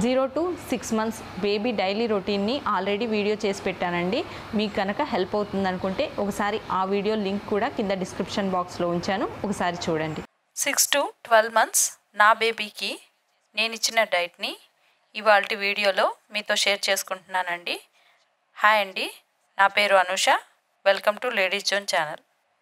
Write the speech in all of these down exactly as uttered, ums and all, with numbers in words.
Zero to six months baby daily రొటీన్ని already video చేసి పెట్టానండి. మీకు కనుక హెల్ప్ అవుతుంది అనుకుంటే ఒకసారి ఆ వీడియో లింక్ కూడా కింద డిస్క్రిప్షన్ బాక్స్లో ఉంచాను, ఒకసారి చూడండి. సిక్స్ టు ట్వెల్వ్ మంత్స్ నా బేబీకి నేను ఇచ్చిన డైట్ని ఇవాల్టి వీడియోలో మీతో షేర్ చేసుకుంటున్నానండి. హాయ్ అండి, నా పేరు Anusha. Welcome to ladies zone channel.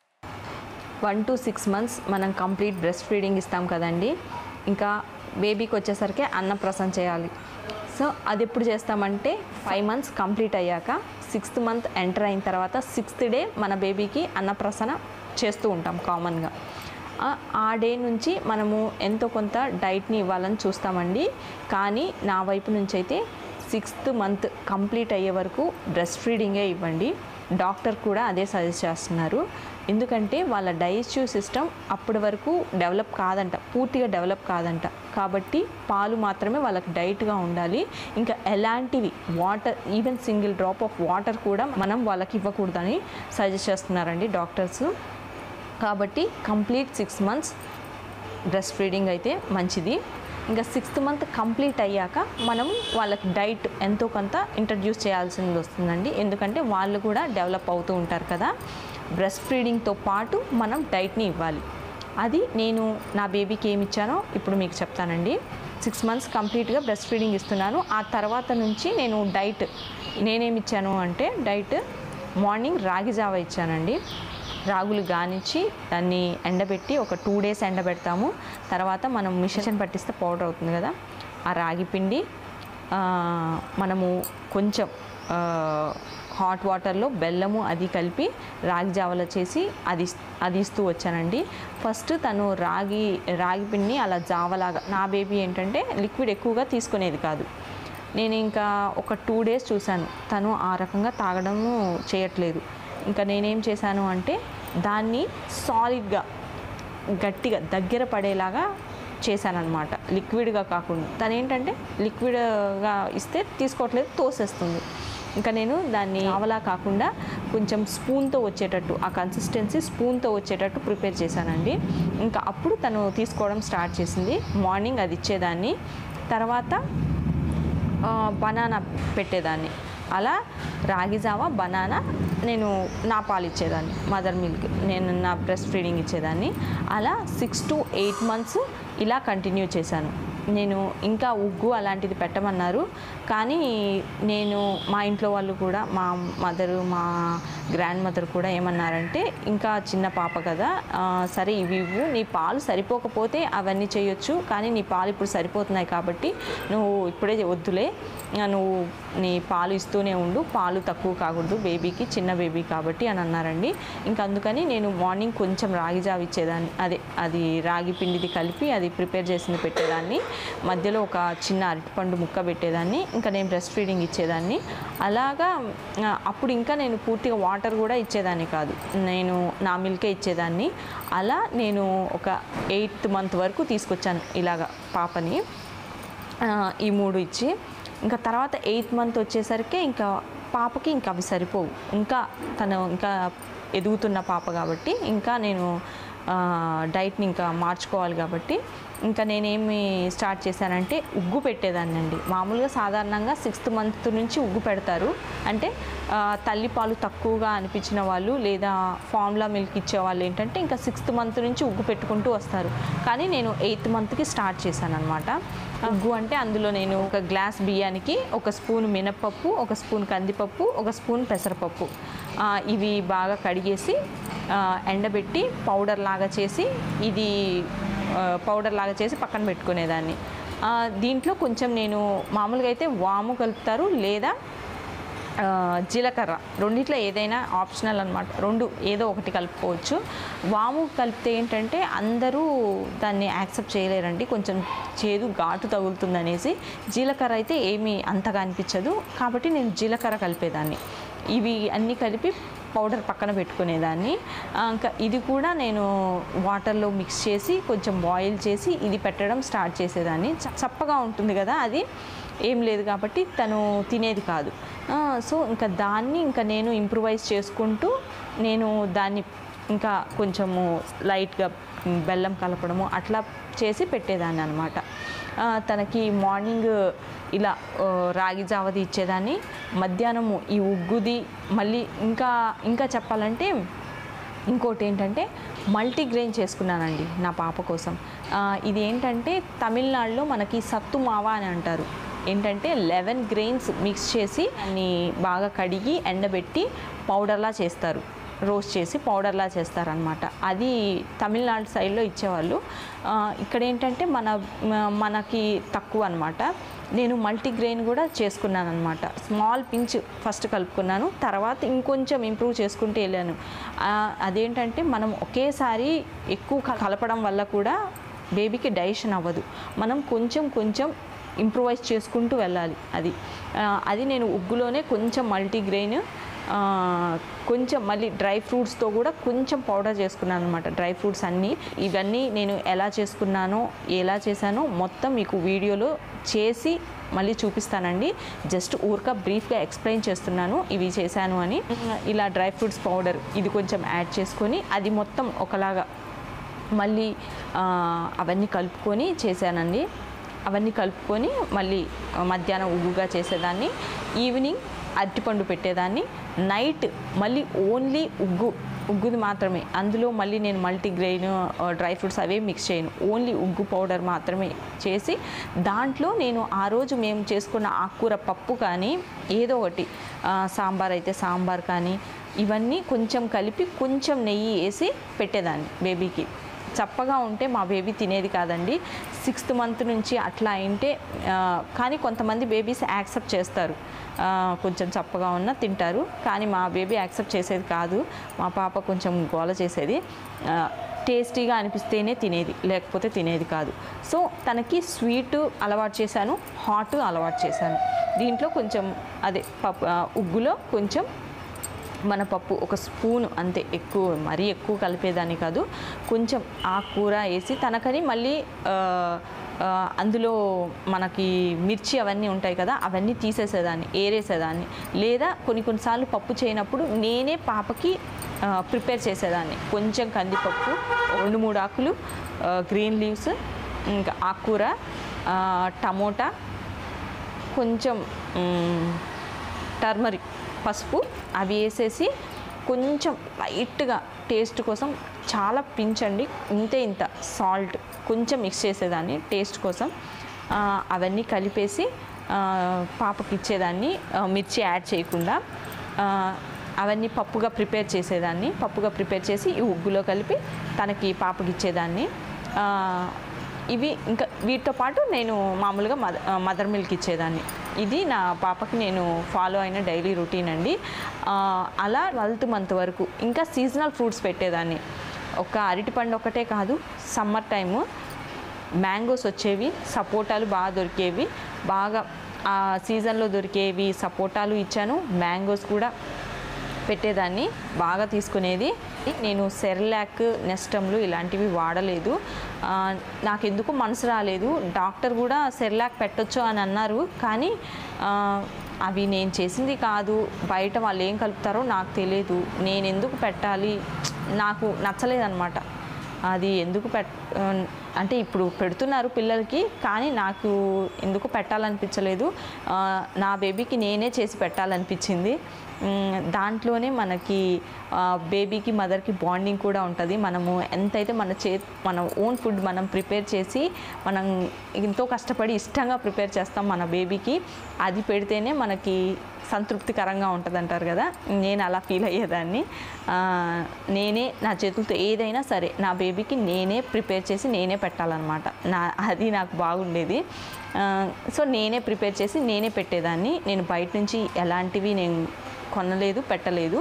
One to six months మనం కంప్లీట్ బ్రెస్ట్ ఫీడింగ్ ఇస్తాం కదండి. ఇంకా బేబీకి వచ్చేసరికి అన్నప్రాసన చేయాలి. సో అది ఎప్పుడు చేస్తామంటే ఫైవ్ మంత్స్ కంప్లీట్ అయ్యాక సిక్స్త్ మంత్ ఎంటర్ అయిన తర్వాత సిక్స్త్ డే మన బేబీకి అన్నప్రాసన చేస్తూ ఉంటాం కామన్గా. ఆ డే నుంచి మనము ఎంతో కొంత డైట్ని ఇవ్వాలని చూస్తామండి. కానీ నా వైపు నుంచి అయితే సిక్స్త్ మంత్ కంప్లీట్ అయ్యే వరకు బ్రెస్ట్ ఫీడింగే ఇవ్వండి. డాక్టర్ కూడా అదే సజెస్ట్ చేస్తున్నారు. ఎందుకంటే వాళ్ళ డైజెస్టివ్ సిస్టమ్ అప్పటి వరకు డెవలప్ కాదంట, పూర్తిగా డెవలప్ కాదంట. కాబట్టి పాలు మాత్రమే వాళ్ళకి డైట్గా ఉండాలి. ఇంకా ఎలాంటివి water, even single drop of water కూడా మనం వాళ్ళకి ఇవ్వకూడదని సజెస్ట్ చేస్తున్నారండి డాక్టర్స్. కాబట్టి complete six months breast feeding అయితే మంచిది. ఇంకా సిక్స్త్ మంత్ కంప్లీట్ అయ్యాక మనం వాళ్ళకి డైట్ ఎంతో కొంత ఇంట్రడ్యూస్ చేయాల్సింది వస్తుందండి. ఎందుకంటే వాళ్ళు కూడా డెవలప్ అవుతూ ఉంటారు కదా. బ్రెస్ట్ ఫీడింగ్తో పాటు మనం డైట్ని ఇవ్వాలి. అది నేను నా బేబీకి ఏమి ఇచ్చానో ఇప్పుడు మీకు చెప్తానండి. సిక్స్ మంత్స్ కంప్లీట్గా బ్రెస్ట్ ఫీడింగ్ ఇస్తున్నాను. ఆ తర్వాత నుంచి నేను డైట్ నేనేమి ఇచ్చాను అంటే డైట్ మార్నింగ్ రాగి జావ ఇచ్చానండి. రాగులు గానిచ్చి దాన్ని ఎండబెట్టి ఒక టూ డేస్ ఎండబెడతాము. తర్వాత మనం మిషన్ పట్టిస్తే పౌడర్ అవుతుంది కదా, ఆ రాగి పిండి మనము కొంచెం హాట్ వాటర్లో బెల్లము అది కలిపి రాగి జావలో చేసి అది అది ఇస్తూ వచ్చానండి. ఫస్ట్ తను రాగి రాగి పిండిని అలా జావలాగా, నా బేబీ ఏంటంటే లిక్విడ్ ఎక్కువగా తీసుకునేది కాదు. నేను ఇంకా ఒక టూ డేస్ చూశాను తను ఆ రకంగా తాగడము చేయట్లేదు. ఇంకా నేనేం చేశాను అంటే దాన్ని సాలిడ్గా గట్టిగా దగ్గర పడేలాగా చేశానన్నమాట, లిక్విడ్గా కాకుండా. తను ఏంటంటే లిక్విడ్గా ఇస్తే తీసుకోవట్లేదు, తోసేస్తుంది. ఇంకా నేను దాన్ని ఆవలా కాకుండా కొంచెం స్పూన్తో వచ్చేటట్టు, ఆ కన్సిస్టెన్సీ స్పూన్తో వచ్చేటట్టు ప్రిపేర్ చేశానండి. ఇంకా అప్పుడు తను తీసుకోవడం స్టార్ట్ చేసింది. మార్నింగ్ అది ఇచ్చేదాన్ని, తర్వాత బనానా పెట్టేదాన్ని. అలా రాగి జావా, బనానా నేను నా పాలు ఇచ్చేదాన్ని, మదర్ మిల్క్ నేను నా బ్రెస్ట్ ఫీడింగ్ ఇచ్చేదాన్ని. అలా సిక్స్ టు ఎయిట్ మంత్స్ ఇలా కంటిన్యూ చేశాను. నేను ఇంకా ఉగ్గు అలాంటిది పెట్టమన్నారు. కానీ నేను మా ఇంట్లో వాళ్ళు కూడా, మా మదరు, మా గ్రాండ్ మదర్ కూడా ఏమన్నారంటే ఇంకా చిన్న పాప కదా, సరే ఇవి ఇవ్వు, నీ పాలు సరిపోకపోతే అవన్నీ చేయొచ్చు, కానీ నీ పాలు ఇప్పుడు సరిపోతున్నాయి కాబట్టి నువ్వు ఇప్పుడే వద్దులే, నువ్వు నీ పాలు ఇస్తూనే ఉండు, పాలు తక్కువ కాకూడదు బేబీకి, చిన్న బేబీ కాబట్టి అని అన్నారండి. ఇంకా అందుకని నేను మార్నింగ్ కొంచెం రాగి జావ ఇచ్చేదాన్ని, అదే అది రాగి పిండిది కలిపి అది ప్రిపేర్ చేసింది పెట్టేదాన్ని. మధ్యలో ఒక చిన్న అరటిపండు ముక్క పెట్టేదాన్ని. ఇంకా నేను బ్రెస్ట్ ఫీడింగ్ ఇచ్చేదాన్ని. అలాగా అప్పుడు ఇంకా నేను పూర్తిగా వాటర్ కూడా ఇచ్చేదాన్ని కాదు, నేను నా మిల్కే ఇచ్చేదాన్ని. అలా నేను ఒక ఎయిత్ మంత్ వరకు తీసుకొచ్చాను ఇలాగా పాపని, ఈ మూడు ఇచ్చి. ఇంకా తర్వాత ఎయిత్ మంత్ వచ్చేసరికి ఇంకా పాపకి ఇంకా అవి సరిపోవు, ఇంకా తను ఇంకా ఎదుగుతున్న పాప కాబట్టి ఇంకా నేను డైట్ని ఇంకా మార్చుకోవాలి కాబట్టి ఇంకా నేనేమి స్టార్ట్ చేశానంటే ఉగ్గు పెట్టేదాన్ని అండి. మామూలుగా సాధారణంగా సిక్స్త్ మంత్ నుంచి ఉగ్గు పెడతారు. అంటే తల్లిపాలు తక్కువగా అనిపించిన వాళ్ళు లేదా ఫార్ములా మిల్క్ ఇచ్చేవాళ్ళు ఏంటంటే ఇంకా సిక్స్త్ మంత్ నుంచి ఉగ్గు పెట్టుకుంటూ వస్తారు. కానీ నేను ఎయిత్ మంత్కి స్టార్ట్ చేశాను అనమాట. ఉగ్గు అంటే అందులో నేను ఒక గ్లాస్ బియ్యానికి ఒక స్పూన్ మినప్పప్పు, ఒక స్పూన్ కందిపప్పు, ఒక స్పూన్ పెసరపప్పు ఇవి బాగా కడిగేసి ఎండబెట్టి పౌడర్ లాగా చేసి ఇది పౌడర్ లాగా చేసి పక్కన పెట్టుకునేదాన్ని. దీంట్లో కొంచెం నేను మామూలుగా అయితే వాము కలుపుతారు లేదా జీలకర్ర, రెండిట్లో ఏదైనా ఆప్షనల్ అనమాట, రెండు ఏదో ఒకటి కలుపుకోవచ్చు. వాము కలిపితే ఏంటంటే అందరూ దాన్ని యాక్సెప్ట్ చేయలేరండి, కొంచెం చేదు ఘాటు తగులుతుంది అనేసి. జీలకర్ర అయితే ఏమీ అంతగా అనిపించదు కాబట్టి నేను జీలకర్ర కలిపేదాన్ని. ఇవి అన్నీ కలిపి పౌడర్ పక్కన పెట్టుకునేదాన్ని. ఇంకా ఇది కూడా నేను వాటర్లో మిక్స్ చేసి కొంచెం బాయిల్ చేసి ఇది పెట్టడం స్టార్ట్ చేసేదాన్ని. చప్పగా ఉంటుంది కదా, అది ఏం లేదు కాబట్టి తను తినేది కాదు. సో ఇంకా దాన్ని ఇంకా నేను ఇంప్రూవైజ్ చేసుకుంటూ నేను దాన్ని ఇంకా కొంచెము లైట్గా బెల్లం కలపడము అట్లా చేసి పెట్టేదాన్ని అనమాట. తనకి మార్నింగ్ ఇలా రాగి జావది ఇచ్చేదాన్ని. మధ్యాహ్నము ఈ ఉగ్గుది మళ్ళీ ఇంకా ఇంకా చెప్పాలంటే ఇంకోటి ఏంటంటే మల్టీగ్రెయిన్ చేసుకున్నానండి నా పాప కోసం. ఇది ఏంటంటే తమిళనాడులో మనకి సత్తు మావా అని అంటారు. ఏంటంటే లెవెన్ గ్రెయిన్స్ మిక్స్ చేసి అన్ని బాగా కడిగి ఎండబెట్టి పౌడర్లా చేస్తారు, రోస్ట్ చేసి పౌడర్లా చేస్తారనమాట. అది తమిళనాడు సైడ్లో ఇచ్చేవాళ్ళు. ఇక్కడ ఏంటంటే మన మనకి తక్కువ అనమాట. నేను మల్టీగ్రెయిన్ కూడా చేసుకున్నాను అనమాట. స్మాల్ పించ్ ఫస్ట్ కలుపుకున్నాను, తర్వాత ఇంకొంచెం ఇంప్రూవ్ చేసుకుంటూ వెళ్ళాను. అదేంటంటే మనం ఒకేసారి ఎక్కువ కలపడం వల్ల కూడా బేబీకి డైజెషన్ అవ్వదు. మనం కొంచెం కొంచెం ఇంప్రూవైజ్ చేసుకుంటూ వెళ్ళాలి. అది అది నేను ఉగ్గులోనే కొంచెం మల్టీగ్రెయిన్, కొంచెం మళ్ళీ డ్రై ఫ్రూట్స్తో కూడా కొంచెం పౌడర్ చేసుకున్నాను అనమాట. డ్రై ఫ్రూట్స్ అన్నీ ఇవన్నీ నేను ఎలా చేసుకున్నానో ఎలా చేశానో మొత్తం మీకు వీడియోలో చేసి మళ్ళీ చూపిస్తానండి. జస్ట్ ఊరిక బ్రీఫ్గా ఎక్స్ప్లెయిన్ చేస్తున్నాను ఇవి చేశాను అని. ఇలా డ్రై ఫ్రూట్స్ పౌడర్ ఇది కొంచెం యాడ్ చేసుకొని అది మొత్తం ఒకలాగా మళ్ళీ అవన్నీ కలుపుకొని చేశానండి. అవన్నీ కలుపుకొని మళ్ళీ మధ్యాహ్నం ఉగ్గుగా చేసేదాన్ని, ఈవినింగ్ అరటిపండు పెట్టేదాన్ని, నైట్ మళ్ళీ ఓన్లీ ఉగ్గు ఉగ్గుది మాత్రమే. అందులో మళ్ళీ నేను మల్టీగ్రెయిన్ డ్రై ఫ్రూట్స్ అవే మిక్స్ చేయను, ఓన్లీ ఉగ్గు పౌడర్ మాత్రమే చేసి దాంట్లో నేను ఆ రోజు మేము చేసుకున్న ఆకుకూర పప్పు కానీ ఏదో ఒకటి, సాంబార్ అయితే సాంబార్ కానీ ఇవన్నీ కొంచెం కలిపి కొంచెం నెయ్యి వేసి పెట్టేదాన్ని బేబీకి. చప్పగా ఉంటే మా బేబీ తినేది కాదండి. సిక్స్త్ మంత్ నుంచి అట్లా అయింటే, కానీ కొంతమంది బేబీస్ యాక్సెప్ట్ చేస్తారు, కొంచెం చప్పగా ఉన్నా తింటారు. కానీ మా బేబీ యాక్సెప్ట్ చేసేది కాదు. మా పాప కొంచెం గోల చేసేది. టేస్టీగా అనిపిస్తేనే తినేది, లేకపోతే తినేది కాదు. సో తనకి స్వీట్ అలవాటు చేశాను, హాట్ అలవాటు చేశాను. దీంట్లో కొంచెం అదే పప్పు ఉగ్గులో కొంచెం మన పప్పు ఒక స్పూన్ అంతే, ఎక్కువ మరీ ఎక్కువ కలిపేదాన్ని కాదు. కొంచెం ఆకుకూర వేసి తనకని మళ్ళీ అందులో మనకి మిర్చి అవన్నీ ఉంటాయి కదా, అవన్నీ తీసేసేదాన్ని, ఏరేసేదాన్ని. లేదా కొన్ని కొన్నిసార్లు పప్పు చేయనప్పుడు నేనే పాపకి ప్రిపేర్ చేసేదాన్ని. కొంచెం కందిపప్పు, రెండు మూడు ఆకులు గ్రీన్ లీవ్స్, ఇంకా ఆకుకూర, టమోటా, కొంచెం టర్మరిక్ పసుపు అవి వేసేసి కొంచెం లైట్గా టేస్ట్ కోసం చాలా పించండి, ఇంతే ఇంత సాల్ట్ కొంచెం మిక్స్ చేసేదాన్ని టేస్ట్ కోసం. అవన్నీ కలిపేసి పాపకి ఇచ్చేదాన్ని, మిర్చి యాడ్ చేయకుండా. అవన్నీ పప్పుగా ప్రిపేర్ చేసేదాన్ని, పప్పుగా ప్రిపేర్ చేసి ఈ ఉగ్గులో కలిపి తనకి పాపకి ఇచ్చేదాన్ని. ఇవి ఇంకా వీటితో పాటు నేను మామూలుగా మద మదర్ మిల్క్ ఇచ్చేదాన్ని. ఇది నా పాపకి నేను ఫాలో అయిన డైలీ రొటీన్ అండి. అలా ట్వెల్త్ మంత్ వరకు ఇంకా సీజనల్ ఫ్రూట్స్ పెట్టేదాన్ని. ఒక అరటిపండు ఒకటే కాదు, సమ్మర్ టైము మ్యాంగోస్ వచ్చేవి, సపోటాలు బాగా దొరికేవి, బాగా ఆ సీజన్లో దొరికేవి సపోటాలు ఇచ్చాను, మ్యాంగోస్ కూడా పెట్టేదాన్ని, బాగా తీసుకునేది. నేను సెర్లాక్, నెస్టమ్లు ఇలాంటివి వాడలేదు. నాకెందుకు మనసు రాలేదు. డాక్టర్ కూడా సెర్లాక్ పెట్టొచ్చు అని అన్నారు, కానీ అవి నేను చేసింది కాదు, బయట వాళ్ళు ఏం కలుపుతారో నాకు తెలియదు, నేను ఎందుకు పెట్టాలి, నాకు నచ్చలేదన్నమాట. అది ఎందుకు పెట్ అంటే ఇప్పుడు పెడుతున్నారు పిల్లలకి, కానీ నాకు ఎందుకు పెట్టాలనిపించలేదు. నా బేబీకి నేనే చేసి పెట్టాలనిపించింది. దాంట్లోనే మనకి బేబీకి మదర్కి బాండింగ్ కూడా ఉంటుంది. మనము ఎంతైతే మన చే మన ఓన్ ఫుడ్ మనం ప్రిపేర్ చేసి మనం ఎంతో కష్టపడి ఇష్టంగా ప్రిపేర్ చేస్తాం మన బేబీకి, అది పెడితేనే మనకి సంతృప్తికరంగా ఉంటుంది అంటారు కదా. నేను అలా ఫీల్ అయ్యేదాన్ని. నేనే నా చేతులతో ఏదైనా సరే నా బేబీకి నేనే ప్రిపేర్ చేసి నేనే పెట్టాలన్నమాట. నా అది నాకు బాగుండేది. సో నేనే ప్రిపేర్ చేసి నేనే పెట్టేదాన్ని. నేను బయట నుంచి ఎలాంటివి నేను కొనలేదు, పెట్టలేదు.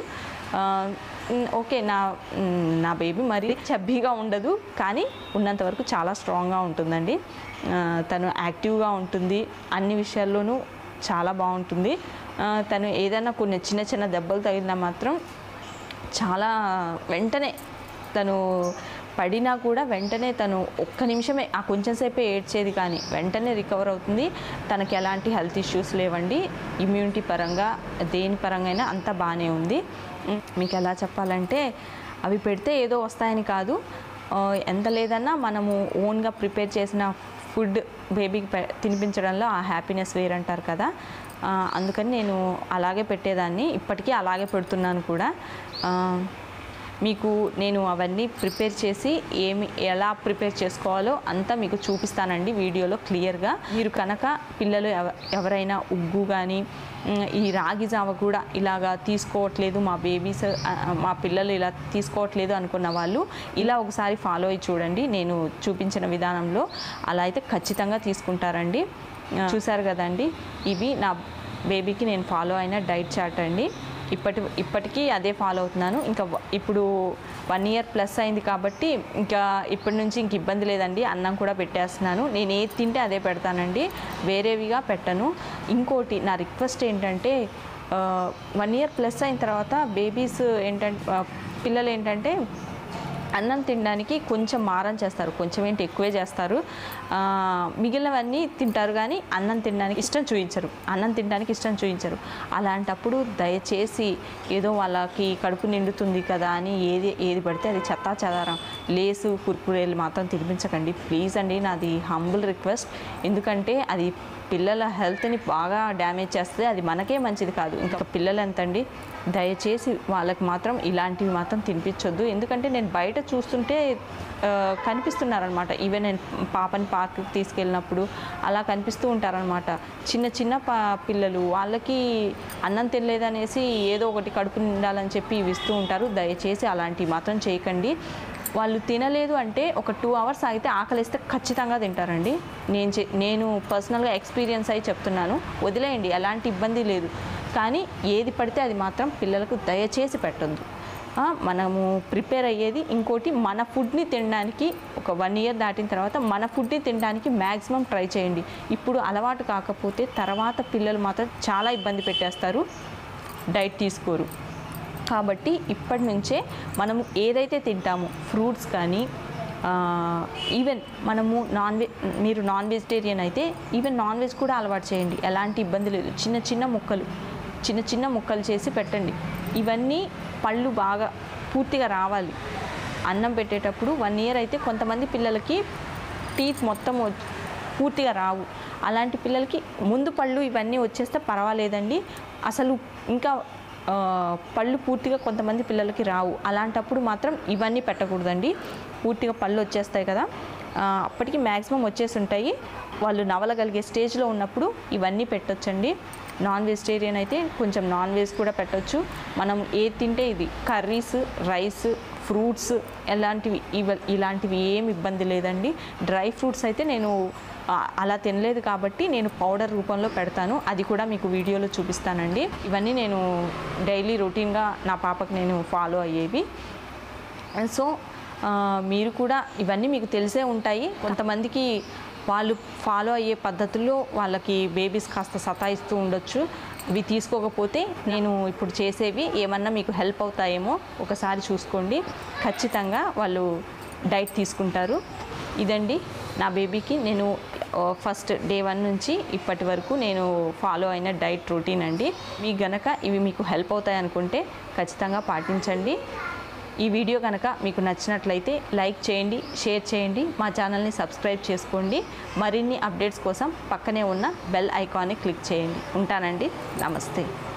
ఓకే, నా నా బేబీ మరీ చబ్బీగా ఉండదు, కానీ ఉన్నంతవరకు చాలా స్ట్రాంగ్గా ఉంటుందండి. తను యాక్టివ్గా ఉంటుంది, అన్ని విషయాల్లోనూ చాలా బాగుంటుంది. తను ఏదైనా కొన్ని చిన్న చిన్న దెబ్బలు తగిలినా మాత్రం చాలా వెంటనే తను పడినా కూడా వెంటనే తను ఒక్క నిమిషమే ఆ కొంచెం సేపే ఏడ్చేది, కానీ వెంటనే రికవర్ అవుతుంది. తనకి ఎలాంటి హెల్త్ ఇష్యూస్ లేవండి. ఇమ్యూనిటీ పరంగా దేని పరంగా అయినా అంతా బాగానే ఉంది. మీకు ఎలా చెప్పాలంటే అవి పెడితే ఏదో వస్తాయని కాదు, ఎంత లేదన్నా మనము ఓన్గా ప్రిపేర్ చేసిన ఫుడ్ బేబీకి పె తినిపించడంలో ఆ హ్యాపీనెస్ వేరంటారు కదా, అందుకని నేను అలాగే పెట్టేదాన్ని, ఇప్పటికీ అలాగే పెడుతున్నాను కూడా. మీకు నేను అవన్నీ ప్రిపేర్ చేసి ఏమి ఎలా ప్రిపేర్ చేసుకోవాలో అంతా మీకు చూపిస్తానండి వీడియోలో క్లియర్గా. మీరు కనుక పిల్లలు ఎవరైనా ఉగ్గు కానీ ఈ రాగి జావ కూడా ఇలాగా తీసుకోవట్లేదు, మా బేబీస్ మా పిల్లలు ఇలా తీసుకోవట్లేదు అనుకున్న వాళ్ళు ఇలా ఒకసారి ఫాలో అయ్యి చూడండి. నేను చూపించిన విధానంలో అలా అయితే ఖచ్చితంగా తీసుకుంటారండి. చూసారు కదండి, ఇవి నా బేబీకి నేను ఫాలో అయిన డైట్ చార్ట్ అండి. ఇప్పటి ఇప్పటికీ అదే ఫాలో అవుతున్నాను. ఇంకా ఇప్పుడు వన్ ఇయర్ ప్లస్ అయింది కాబట్టి ఇంకా ఇప్పటి నుంచి ఇంక ఇబ్బంది లేదండి. అన్నం కూడా పెట్టేస్తున్నాను. నేను ఏది తింటే అదే పెడతానండి, వేరేవిగా పెట్టను. ఇంకోటి నా రిక్వెస్ట్ ఏంటంటే, వన్ ఇయర్ ప్లస్ అయిన తర్వాత బేబీస్ ఏంటంటే పిల్లలు ఏంటంటే అన్నం తినడానికి కొంచెం మారం చేస్తారు, కొంచెం ఏంటి ఎక్కువే చేస్తారు. మిగిలినవన్నీ తింటారు కానీ అన్నం తినడానికి ఇష్టం చూపించరు, అన్నం తినడానికి ఇష్టం చూపించరు. అలాంటప్పుడు దయచేసి ఏదో వాళ్ళకి కడుపు నిండుతుంది కదా అని ఏది ఏది పడితే అది చెత్తా చెదారం లేసు కుర్కురేలు మాత్రం తినిపించకండి ప్లీజ్ అండి. నాది హంబుల్ రిక్వెస్ట్. ఎందుకంటే అది పిల్లల హెల్త్ని బాగా డ్యామేజ్ చేస్తే అది మనకే మంచిది కాదు. ఇంకా పిల్లలు ఎంతండి, దయచేసి వాళ్ళకి మాత్రం ఇలాంటివి మాత్రం తినిపించొద్దు. ఎందుకంటే నేను బయట చూస్తుంటే కనిపిస్తున్నారనమాట. ఈవెన్ నేను పాపని పార్క్కి తీసుకెళ్ళినప్పుడు అలా కనిపిస్తూ ఉంటారనమాట. చిన్న చిన్న పా పిల్లలు వాళ్ళకి అన్నం తినలేదనేసి ఏదో ఒకటి కడుపు నిండాలని చెప్పి ఇవి ఇస్తూ ఉంటారు. దయచేసి అలాంటివి మాత్రం చేయకండి. వాళ్ళు తినలేదు అంటే ఒక టూ అవర్స్ ఆగితే ఆకలిస్తే ఖచ్చితంగా తింటారండి. నేను చే నేను పర్సనల్గా ఎక్స్పీరియన్స్ అయి చెప్తున్నాను. వదిలేయండి, ఎలాంటి ఇబ్బంది లేదు. కానీ ఏది పడితే అది మాత్రం పిల్లలకు దయచేసి పెట్టొద్దు. మనము ప్రిపేర్ అయ్యేది ఇంకోటి, మన ఫుడ్ని తినడానికి ఒక వన్ ఇయర్ దాటిన తర్వాత మన ఫుడ్ని తినడానికి మ్యాక్సిమం ట్రై చేయండి. ఇప్పుడు అలవాటు కాకపోతే తర్వాత పిల్లలు మాత్రం చాలా ఇబ్బంది పెట్టేస్తారు, డైట్ తీసుకోరు. కాబట్టి ఇప్పటి నుంచే మనము ఏదైతే తింటామో ఫ్రూట్స్ కానీ, ఈవెన్ మనము నాన్ వెజ్ మీరు నాన్ వెజిటేరియన్ అయితే ఈవెన్ నాన్ వెజ్ కూడా అలవాటు చేయండి, ఎలాంటి ఇబ్బంది లేదు. చిన్న చిన్న ముక్కలు చిన్న చిన్న ముక్కలు చేసి పెట్టండి. ఇవన్నీ పళ్ళు బాగా పూర్తిగా రావాలి. అన్నం పెట్టేటప్పుడు వన్ ఇయర్ అయితే కొంతమంది పిల్లలకి టీత్ మొత్తం పూర్తిగా రావు. అలాంటి పిల్లలకి ముందు పళ్ళు ఇవన్నీ వచ్చేస్తే పర్వాలేదండి. అసలు ఇంకా పళ్ళు పూర్తిగా కొంతమంది పిల్లలకి రావు. అలాంటప్పుడు మాత్రం ఇవన్నీ పెట్టకూడదండి. పూర్తిగా పళ్ళు వచ్చేస్తాయి కదా, అప్పటికి మ్యాక్సిమం వచ్చేసి ఉంటాయి. వాళ్ళు నవలగలిగే స్టేజ్లో ఉన్నప్పుడు ఇవన్నీ పెట్టొచ్చండి. నాన్ వెజిటేరియన్ అయితే కొంచెం నాన్ వెజ్ కూడా పెట్టొచ్చు. మనం ఏది తింటే ఇది కర్రీస్, రైస్, ఫ్రూట్స్ ఎలాంటివి ఇవ ఇలాంటివి ఏమి ఇబ్బంది లేదండి. డ్రై ఫ్రూట్స్ అయితే నేను అలా తినలేదు కాబట్టి నేను పౌడర్ రూపంలో పెడతాను, అది కూడా మీకు వీడియోలో చూపిస్తానండి. ఇవన్నీ నేను డైలీ రొటీన్గా నా పాపకి నేను ఫాలో అయ్యేవి. సో మీరు కూడా ఇవన్నీ మీకు తెలిసే ఉంటాయి. కొంతమందికి వాళ్ళు ఫాలో అయ్యే పద్ధతుల్లో వాళ్ళకి బేబీస్ కాస్త సతాయిస్తూ ఉండొచ్చు. ఇవి తీసుకోకపోతే నేను ఇప్పుడు చేసేవి ఏమన్నా మీకు హెల్ప్ అవుతాయేమో ఒకసారి చూసుకోండి. ఖచ్చితంగా వాళ్ళు డైట్ తీసుకుంటారు. ఇదండి నా బేబీకి నేను ఫస్ట్ డే వన్ నుంచి ఇప్పటి వరకు నేను ఫాలో అయిన డైట్ రొటీన్ అండి. మీకు గనక ఇవి మీకు హెల్ప్ అవుతాయి అనుకుంటే ఖచ్చితంగా పాటించండి. ఈ వీడియో కనుక మీకు నచ్చినట్లయితే లైక్ చేయండి, షేర్ చేయండి, మా ఛానల్ని సబ్స్క్రైబ్ చేసుకోండి. మరిన్ని అప్డేట్స్ కోసం పక్కనే ఉన్న బెల్ ఐకాన్ని క్లిక్ చేయండి. ఉంటానండి. నమస్తే.